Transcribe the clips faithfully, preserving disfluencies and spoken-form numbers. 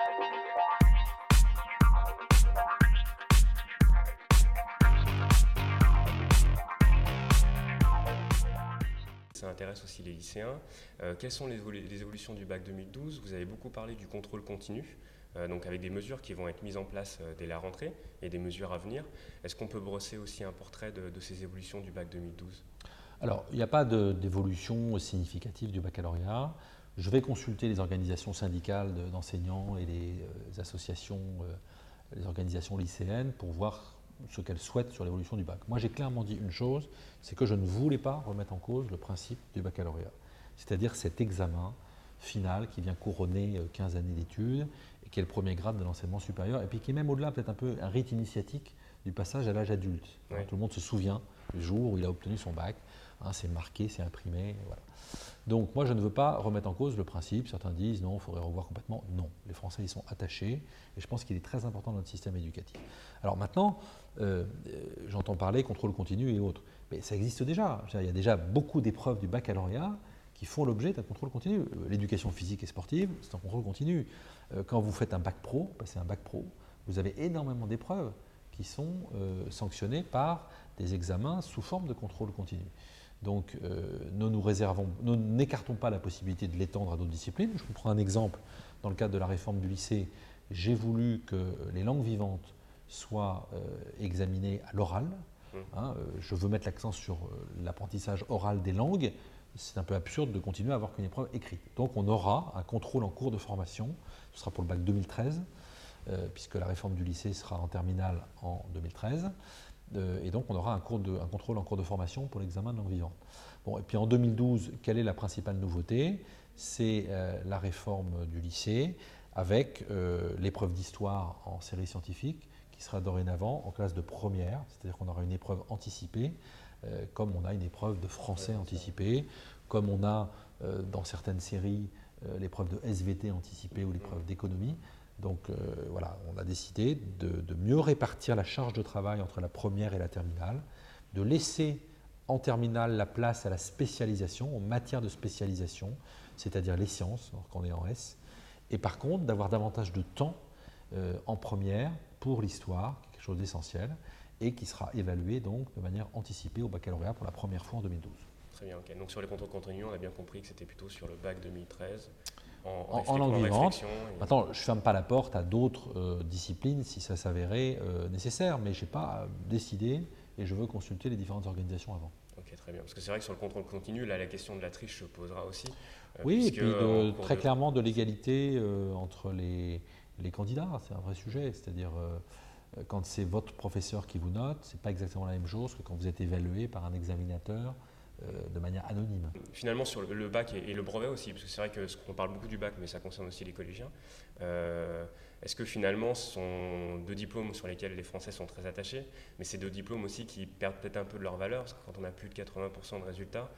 Ça intéresse aussi les lycéens. Euh, quelles sont les, les évolutions du bac deux mille douze? Vous avez beaucoup parlé du contrôle continu, euh, donc avec des mesures qui vont être mises en place euh, dès la rentrée et des mesures à venir. Est-ce qu'on peut brosser aussi un portrait de, de ces évolutions du bac deux mille douze? Alors, il n'y a pas d'évolution significative du baccalauréat. Je vais consulter les organisations syndicales d'enseignants et les, les associations, euh, les organisations lycéennes pour voir ce qu'elles souhaitent sur l'évolution du bac. Moi, j'ai clairement dit une chose, c'est que je ne voulais pas remettre en cause le principe du baccalauréat, c'est-à-dire cet examen final qui vient couronner quinze années d'études et qui est le premier grade de l'enseignement supérieur et puis qui est même au-delà peut-être un peu un rite initiatique du passage à l'âge adulte. Oui. Tout le monde se souvient du jour où il a obtenu son bac, hein, c'est marqué, c'est imprimé, voilà. Donc moi je ne veux pas remettre en cause le principe, certains disent non, il faudrait revoir complètement, non. Les Français y sont attachés et je pense qu'il est très important dans notre système éducatif. Alors maintenant, euh, j'entends parler contrôle continu et autres, mais ça existe déjà. Il y a déjà beaucoup d'épreuves du baccalauréat qui font l'objet d'un contrôle continu. L'éducation physique et sportive, c'est un contrôle continu. Quand vous faites un bac pro, passez un bac pro, vous avez énormément d'épreuves qui sont euh, sanctionnées par des examens sous forme de contrôle continu. Donc, euh, nous nous réservons, nous n'écartons pas la possibilité de l'étendre à d'autres disciplines. Je vous prends un exemple. Dans le cadre de la réforme du lycée, j'ai voulu que les langues vivantes soient euh, examinées à l'oral. Hein, euh, je veux mettre l'accent sur euh, l'apprentissage oral des langues. C'est un peu absurde de continuer à avoir qu'une épreuve écrite. Donc, on aura un contrôle en cours de formation. Ce sera pour le bac deux mille treize, euh, puisque la réforme du lycée sera en terminale en deux mille treize. Euh, et donc, on aura un, cours de, un contrôle en cours de formation pour l'examen de langue vivante. Bon, et puis en deux mille douze, quelle est la principale nouveauté? C'est euh, la réforme du lycée avec euh, l'épreuve d'histoire en série scientifique qui sera dorénavant en classe de première, c'est-à-dire qu'on aura une épreuve anticipée, euh, comme on a une épreuve de français anticipée, comme on a euh, dans certaines séries euh, l'épreuve de S V T anticipée ou l'épreuve d'économie. Donc euh, voilà, on a décidé de, de mieux répartir la charge de travail entre la première et la terminale, de laisser en terminale la place à la spécialisation, en matière de spécialisation, c'est-à-dire les sciences, alors qu'on est en S, et par contre d'avoir davantage de temps euh, en première pour l'histoire, quelque chose d'essentiel, et qui sera évalué donc de manière anticipée au baccalauréat pour la première fois en deux mille douze. Très bien, ok. Donc sur les contrôles continus, on a bien compris que c'était plutôt sur le bac deux mille treize. En, en, en langue vivante. Et... Maintenant, je ne ferme pas la porte à d'autres euh, disciplines si ça s'avérait euh, nécessaire, mais je n'ai pas décidé et je veux consulter les différentes organisations avant. Ok, très bien. Parce que c'est vrai que sur le contrôle continu, là, la question de la triche se posera aussi. Euh, oui, et puis de, très de... clairement de l'égalité euh, entre les, les candidats, c'est un vrai sujet. C'est-à-dire, euh, quand c'est votre professeur qui vous note, ce n'est pas exactement la même chose que quand vous êtes évalué par un examinateur de manière anonyme. Finalement, sur le bac et le brevet aussi, parce que c'est vrai qu'on parle beaucoup du bac, mais ça concerne aussi les collégiens. Euh, Est-ce que finalement, ce sont deux diplômes sur lesquels les Français sont très attachés, mais c'est deux diplômes aussi qui perdent peut-être un peu de leur valeur, parce que quand on a plus de quatre-vingts pour cent de résultats,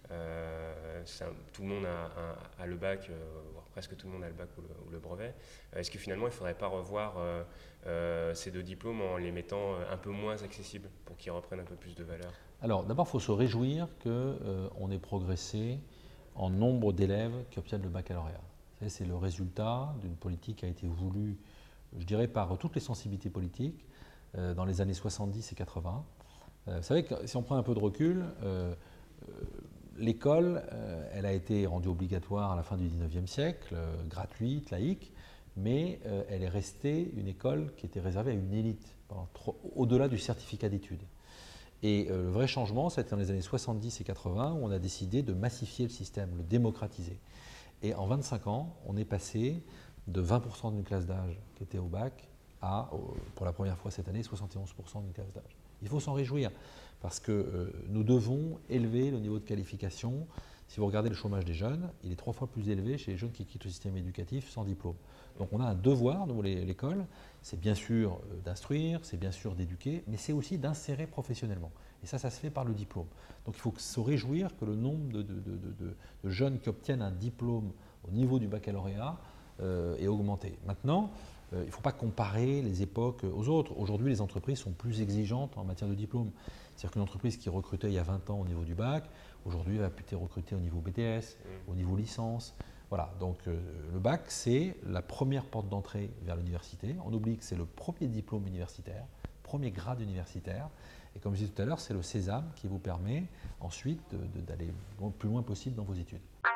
euh, un, tout le monde a, a, a le bac, euh, voire presque tout le monde a le bac ou le, ou le brevet. Euh, Est-ce que finalement, il ne faudrait pas revoir euh, euh, ces deux diplômes en les mettant un peu moins accessibles pour qu'ils reprennent un peu plus de valeur? Alors d'abord, il faut se réjouir qu'on euh, ait progressé en nombre d'élèves qui obtiennent le baccalauréat. C'est le résultat d'une politique qui a été voulue, je dirais, par toutes les sensibilités politiques euh, dans les années soixante-dix et quatre-vingts. Euh, vous savez que si on prend un peu de recul, euh, euh, l'école, euh, elle a été rendue obligatoire à la fin du dix-neuvième siècle, euh, gratuite, laïque, mais euh, elle est restée une école qui était réservée à une élite, au-delà du certificat d'études. Et euh, le vrai changement, c'était dans les années soixante-dix et quatre-vingts, où on a décidé de massifier le système, le démocratiser. Et en vingt-cinq ans, on est passé de vingt pour cent d'une classe d'âge qui était au bac à, pour la première fois cette année, soixante et onze pour cent d'une classe d'âge. Il faut s'en réjouir, parce que euh, nous devons élever le niveau de qualification. Si vous regardez le chômage des jeunes, il est trois fois plus élevé chez les jeunes qui quittent le système éducatif sans diplôme. Donc on a un devoir, nous, l'école, c'est bien sûr d'instruire, c'est bien sûr d'éduquer, mais c'est aussi d'insérer professionnellement. Et ça, ça se fait par le diplôme. Donc il faut se réjouir que le nombre de, de, de, de, de jeunes qui obtiennent un diplôme au niveau du baccalauréat euh, est augmenté. Maintenant, euh, il ne faut pas comparer les époques aux autres. Aujourd'hui, les entreprises sont plus exigeantes en matière de diplôme. C'est-à-dire qu'une entreprise qui recrutait il y a vingt ans au niveau du bac, aujourd'hui, elle va plutôt recruter au niveau B T S, au niveau licence, Voilà, donc euh, le bac, c'est la première porte d'entrée vers l'université. On oublie que c'est le premier diplôme universitaire, premier grade universitaire. Et comme je disais tout à l'heure, c'est le sésame qui vous permet ensuite de, de, d'aller le plus loin possible dans vos études.